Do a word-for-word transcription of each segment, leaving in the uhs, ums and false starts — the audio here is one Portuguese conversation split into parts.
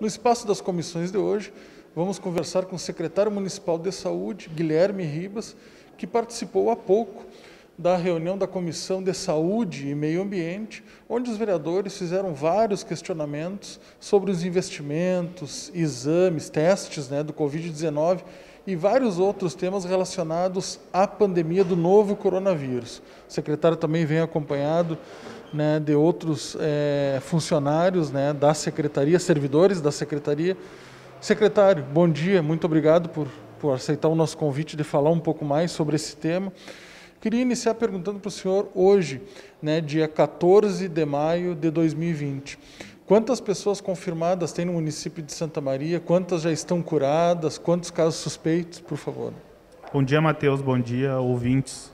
No espaço das comissões de hoje, vamos conversar com o secretário municipal de saúde, Guilherme Ribas, que participou há pouco da reunião da Comissão de Saúde e Meio Ambiente, onde os vereadores fizeram vários questionamentos sobre os investimentos, exames, testes, né, do covid dezenove e vários outros temas relacionados à pandemia do novo coronavírus. O secretário também vem acompanhado, né, de outros é, funcionários, né, da secretaria, servidores da secretaria. Secretário, bom dia, muito obrigado por, por aceitar o nosso convite de falar um pouco mais sobre esse tema. Queria iniciar perguntando para o senhor hoje, né, dia quatorze de maio de dois mil e vinte, quantas pessoas confirmadas tem no município de Santa Maria, quantas já estão curadas, quantos casos suspeitos, por favor? Bom dia, Matheus, bom dia, ouvintes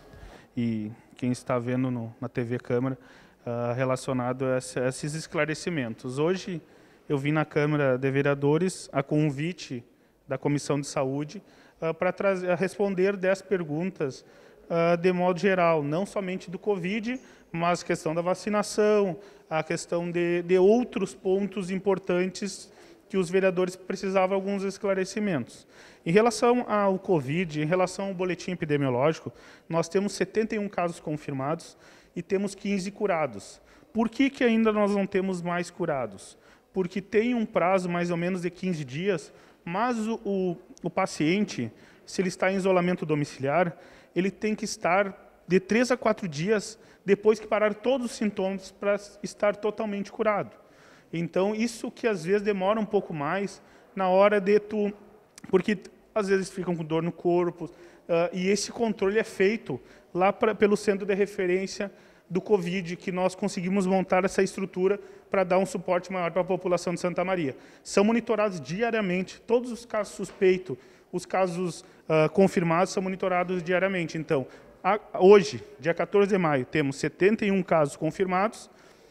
e quem está vendo no, na T V Câmara, uh, relacionado a, essa, a esses esclarecimentos. Hoje eu vim na Câmara de Vereadores a convite da Comissão de Saúde uh, para trazer, responder dez perguntas Uh, de modo geral, não somente do Covid, mas a questão da vacinação, a questão de, de outros pontos importantes que os vereadores precisavam de alguns esclarecimentos. Em relação ao Covid, em relação ao boletim epidemiológico, nós temos setenta e um casos confirmados e temos quinze curados. Por que que ainda nós não temos mais curados? Porque tem um prazo mais ou menos de quinze dias, mas o, o, o paciente, se ele está em isolamento domiciliar, ele tem que estar de três a quatro dias depois que parar todos os sintomas para estar totalmente curado. Então, isso que às vezes demora um pouco mais na hora de tu... Porque às vezes ficam com dor no corpo, uh, e esse controle é feito lá pra, pelo centro de referência do Covid, que nós conseguimos montar essa estrutura para dar um suporte maior para a população de Santa Maria. São monitorados diariamente, todos os casos suspeitos, os casos uh, confirmados são monitorados diariamente. Então, a, hoje, dia quatorze de maio, temos setenta e um casos confirmados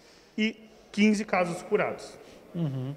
e quinze casos curados. Uhum.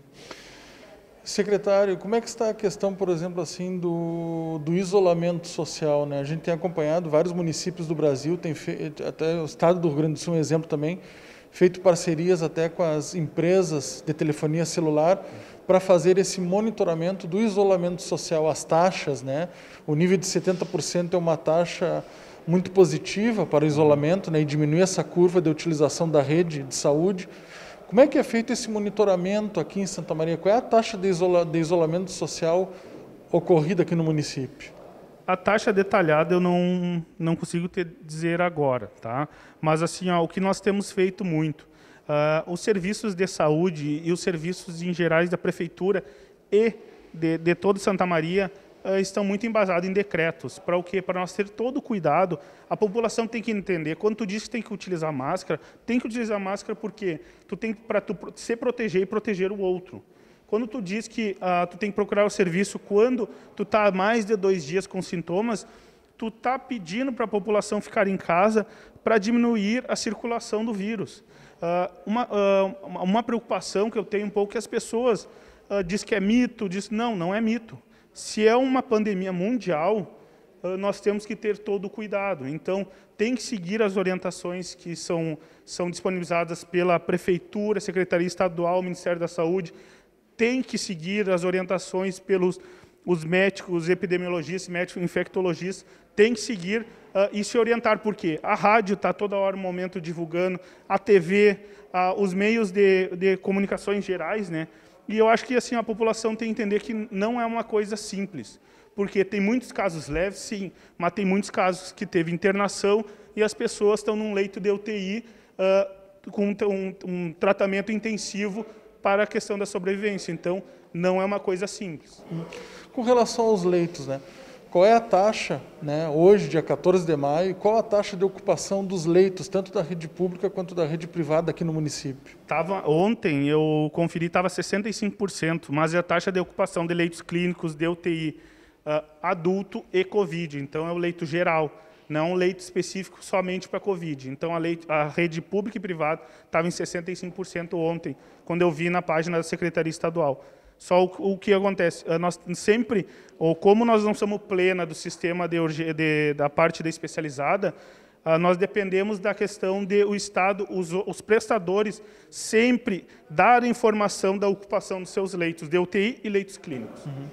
Secretário, como é que está a questão, por exemplo, assim, do, do isolamento social, né? A gente tem acompanhado vários municípios do Brasil, tem feito, até o estado do Rio Grande do Sul, um exemplo também, feito parcerias até com as empresas de telefonia celular para fazer esse monitoramento do isolamento social, as taxas, né? O nível de setenta por cento é uma taxa muito positiva para o isolamento, né? E diminuir essa curva de utilização da rede de saúde. Como é que é feito esse monitoramento aqui em Santa Maria? Qual é a taxa de, isola, de isolamento social ocorrida aqui no município? A taxa detalhada eu não, não consigo te dizer agora, tá? Mas assim, ó, o que nós temos feito muito, uh, os serviços de saúde e os serviços em gerais da prefeitura e de, de toda Santa Maria uh, estão muito embasados em decretos. Para o quê? Para nós ter todo o cuidado. A população tem que entender, quando tu diz que tem que utilizar máscara, tem que utilizar máscara porque tu tem para tu se proteger e proteger o outro. Quando tu diz que uh, tu tem que procurar o serviço quando tu está há mais de dois dias com sintomas, tu está pedindo para a população ficar em casa para diminuir a circulação do vírus. Uh, uma, uh, uma preocupação que eu tenho um pouco é que as pessoas uh, dizem que é mito, diz não, não é mito. Se é uma pandemia mundial, uh, nós temos que ter todo o cuidado. Então, tem que seguir as orientações que são, são disponibilizadas pela Prefeitura, Secretaria Estadual, Ministério da Saúde, tem que seguir as orientações pelos os médicos, os epidemiologistas, médicos infectologistas, tem que seguir uh, e se orientar, porque a rádio está toda hora, no momento, divulgando, a T V, uh, os meios de, de comunicações gerais, né? E eu acho que assim, a população tem que entender que não é uma coisa simples, porque tem muitos casos leves, sim, mas tem muitos casos que teve internação e as pessoas estão num leito de U T I uh, com um, um tratamento intensivo para a questão da sobrevivência. Então, não é uma coisa simples. Com relação aos leitos, né? Qual é a taxa, né, hoje, dia quatorze de maio, qual a taxa de ocupação dos leitos, tanto da rede pública quanto da rede privada aqui no município? Tava, ontem eu conferi, estava sessenta e cinco por cento, mas é a taxa de ocupação de leitos clínicos de U T I uh, adulto e Covid. Então, é o leito geral, não um leito específico somente para Covid. Então, a, leite, a rede pública e privada estava em sessenta e cinco por cento ontem, quando eu vi na página da Secretaria Estadual. Só o, o que acontece, nós sempre, ou como nós não somos plena do sistema de, de, da parte da especializada, uh, nós dependemos da questão de o Estado, os, os prestadores, sempre dar informação da ocupação dos seus leitos de U T I e leitos clínicos. Uhum.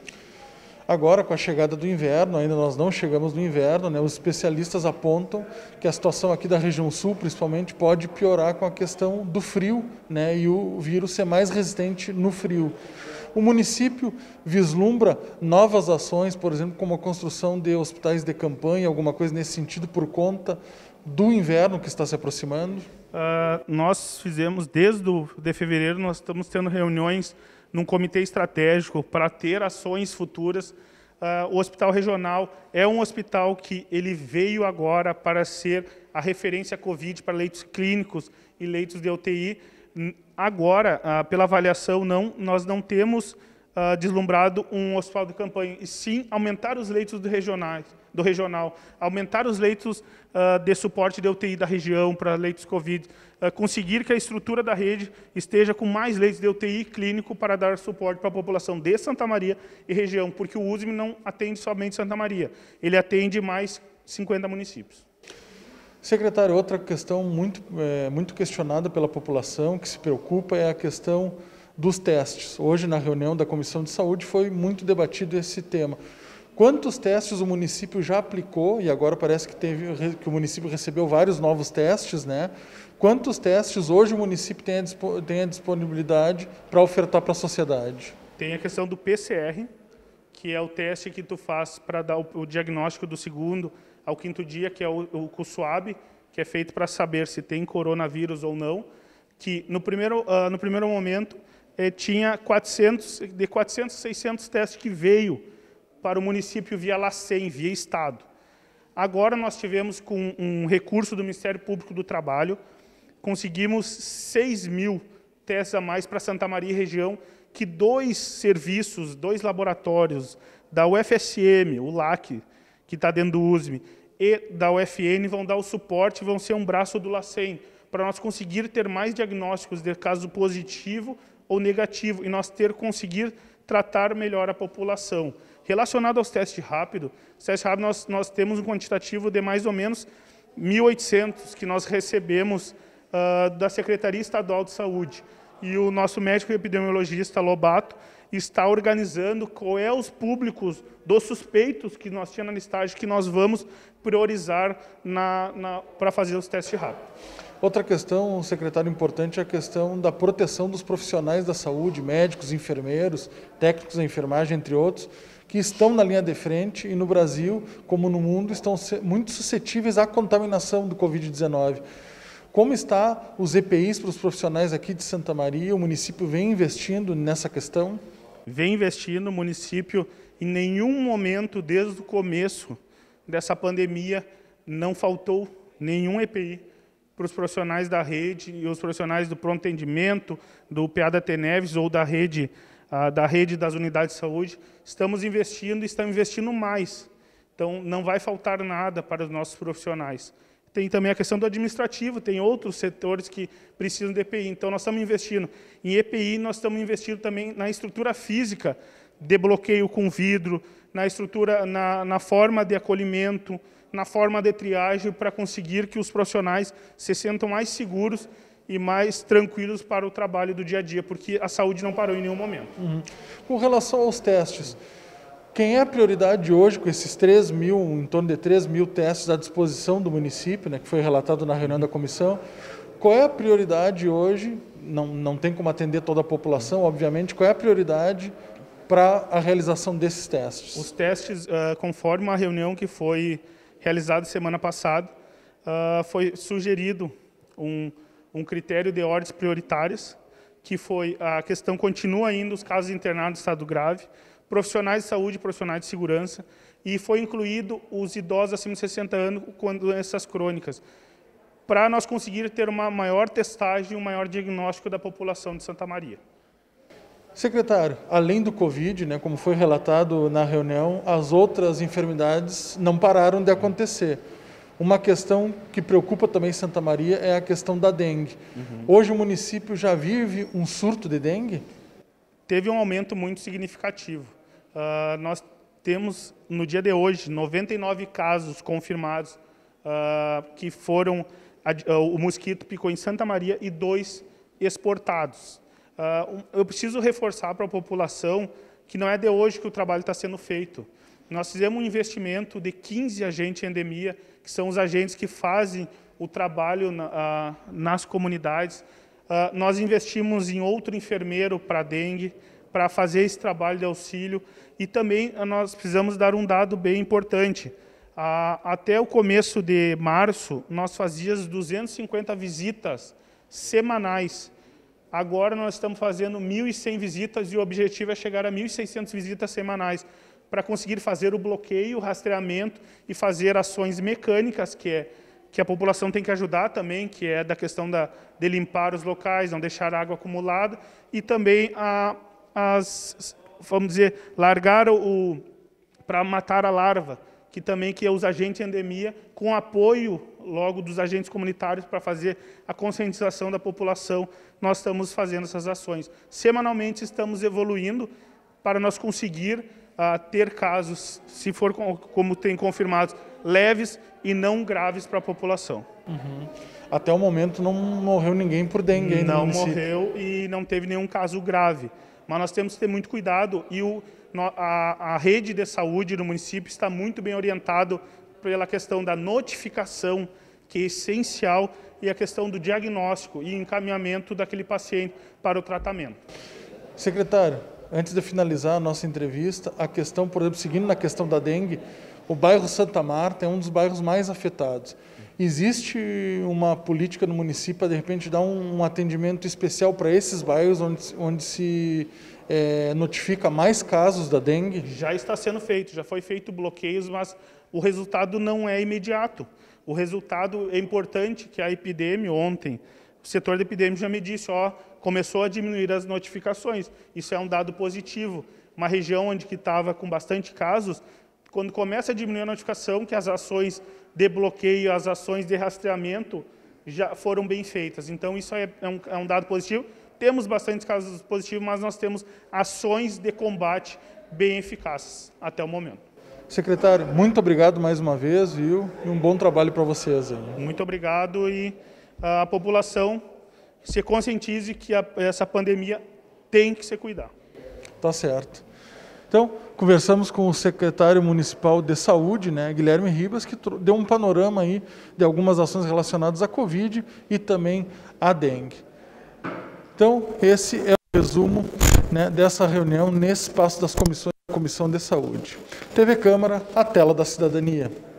Agora, com a chegada do inverno, ainda nós não chegamos no inverno, né, os especialistas apontam que a situação aqui da região sul, principalmente, pode piorar com a questão do frio, né, e o vírus ser mais resistente no frio. O município vislumbra novas ações, por exemplo, como a construção de hospitais de campanha, alguma coisa nesse sentido, por conta do inverno que está se aproximando? Uh, nós fizemos, desde o, de fevereiro, nós estamos tendo reuniões num comitê estratégico para ter ações futuras. Uh, o hospital regional é um hospital que ele veio agora para ser a referência Covid para leitos clínicos e leitos de U T I. Agora, uh, pela avaliação, não, nós não temos uh, deslumbrado um hospital de campanha, e sim aumentar os leitos do, regionais, do regional, aumentar os leitos uh, de suporte de U T I da região para leitos Covid, uh, conseguir que a estrutura da rede esteja com mais leitos de U T I clínico para dar suporte para a população de Santa Maria e região, porque o U S M não atende somente Santa Maria, ele atende mais cinquenta municípios. Secretário, outra questão muito, é, muito questionada pela população, que se preocupa, é a questão dos testes. Hoje, na reunião da Comissão de Saúde, foi muito debatido esse tema. Quantos testes o município já aplicou, e agora parece que, teve, que o município recebeu vários novos testes, né? Quantos testes hoje o município tem a, tem a disponibilidade para ofertar para a sociedade? Tem a questão do P C R, que é o teste que tu faz para dar o, o diagnóstico do segundo ao quinto dia, que é o, o, o SWAB, que é feito para saber se tem coronavírus ou não, que no primeiro, uh, no primeiro momento eh, tinha quatrocentos, de quatrocentos, seiscentos testes que veio para o município via LACEN, via Estado. Agora nós tivemos, com um recurso do Ministério Público do Trabalho, conseguimos seis mil testes a mais para Santa Maria e região, que dois serviços, dois laboratórios da U F S M, o LAC, que está dentro do U S M, e da U F N vão dar o suporte, vão ser um braço do LACEN, para nós conseguir ter mais diagnósticos de caso positivo ou negativo, e nós ter conseguir tratar melhor a população. Relacionado aos testes rápidos, os testes rápidos nós, nós temos um quantitativo de mais ou menos mil e oitocentos que nós recebemos uh, da Secretaria Estadual de Saúde. E o nosso médico epidemiologista, Lobato, está organizando qual é os públicos dos suspeitos que nós tínhamos na listagem, que nós vamos priorizar na, na, para fazer os testes rápidos. Outra questão, secretário, importante é a questão da proteção dos profissionais da saúde, médicos, enfermeiros, técnicos da enfermagem, entre outros, que estão na linha de frente e no Brasil, como no mundo, estão muito suscetíveis à contaminação do Covid dezenove. Como está os E P Is para os profissionais aqui de Santa Maria? O município vem investindo nessa questão? Vem investindo, o município, em nenhum momento, desde o começo dessa pandemia, não faltou nenhum E P I para os profissionais da rede e os profissionais do pronto atendimento, do P A da T Neves ou da rede, uh, da rede das unidades de saúde. Estamos investindo e estamos investindo mais. Então, não vai faltar nada para os nossos profissionais. Tem também a questão do administrativo, tem outros setores que precisam de E P I. Então, nós estamos investindo em E P I, nós estamos investindo também na estrutura física, de bloqueio com vidro, na estrutura, na, na forma de acolhimento, na forma de triagem, para conseguir que os profissionais se sintam mais seguros e mais tranquilos para o trabalho do dia a dia, porque a saúde não parou em nenhum momento. Uhum. Com relação aos testes, quem é a prioridade hoje com esses três mil, em torno de três mil testes à disposição do município, né, que foi relatado na reunião da comissão, qual é a prioridade hoje, não, não tem como atender toda a população, obviamente, qual é a prioridade para a realização desses testes? Os testes, uh, conforme uma reunião que foi realizada semana passada, uh, foi sugerido um, um critério de ordens prioritárias, que foi a questão, continua ainda os casos internados em estado grave, profissionais de saúde, profissionais de segurança, e foi incluído os idosos acima de sessenta anos com doenças crônicas, para nós conseguir ter uma maior testagem e um maior diagnóstico da população de Santa Maria. Secretário, além do Covid, né, como foi relatado na reunião, as outras enfermidades não pararam de acontecer. Uma questão que preocupa também Santa Maria é a questão da dengue. Uhum. Hoje o município já vive um surto de dengue? Teve um aumento muito significativo. Uh, nós temos, no dia de hoje, noventa e nove casos confirmados uh, que foram, uh, o mosquito picou em Santa Maria e dois exportados. Uh, um, eu preciso reforçar para a população que não é de hoje que o trabalho está sendo feito. Nós fizemos um investimento de quinze agentes em endemia, que são os agentes que fazem o trabalho na, uh, nas comunidades. Uh, nós investimos em outro enfermeiro para dengue, para fazer esse trabalho de auxílio. E também uh, nós precisamos dar um dado bem importante. Uh, até o começo de março, nós fazíamos duzentas e cinquenta visitas semanais. Agora nós estamos fazendo mil e cem visitas e o objetivo é chegar a mil e seiscentas visitas semanais para conseguir fazer o bloqueio, o rastreamento e fazer ações mecânicas, que é que a população tem que ajudar também, que é da questão da, de limpar os locais, não deixar água acumulada, e também a, as, vamos dizer, largar o para matar a larva, que também que é os agentes de endemia, com apoio logo dos agentes comunitários para fazer a conscientização da população, nós estamos fazendo essas ações. Semanalmente estamos evoluindo para nós conseguir uh, ter casos, se for com, como tem confirmados, leves e não graves para a população. Uhum. Até o momento não morreu ninguém por dengue ainda. Não morreu e não teve nenhum caso grave. Mas nós temos que ter muito cuidado e o, a, a rede de saúde do município está muito bem orientado pela questão da notificação, que é essencial, e a questão do diagnóstico e encaminhamento daquele paciente para o tratamento. Secretário, antes de finalizar a nossa entrevista, a questão, por exemplo, seguindo na questão da dengue, o bairro Santa Marta é um dos bairros mais afetados. Existe uma política no município para, de repente, dar um, um atendimento especial para esses bairros onde, onde se é, notifica mais casos da dengue? Já está sendo feito, já foi feito bloqueios, mas o resultado não é imediato. O resultado é importante, que a epidemia ontem, o setor da epidemia já me disse, ó, começou a diminuir as notificações. Isso é um dado positivo. Uma região onde que estava com bastante casos, quando começa a diminuir a notificação, que as ações de bloqueio, as ações de rastreamento já foram bem feitas. Então, isso é um, é um dado positivo. Temos bastantes casos positivos, mas nós temos ações de combate bem eficazes até o momento. Secretário, muito obrigado mais uma vez, viu? E um bom trabalho para vocês aí. Muito obrigado e a população se conscientize que a, essa pandemia tem que se cuidar. Tá certo. Então, conversamos com o secretário municipal de saúde, né, Guilherme Ribas, que deu um panorama aí de algumas ações relacionadas à Covid e também à dengue. Então, esse é o resumo, né, dessa reunião nesse espaço das comissões da Comissão de Saúde. T V Câmara, a tela da cidadania.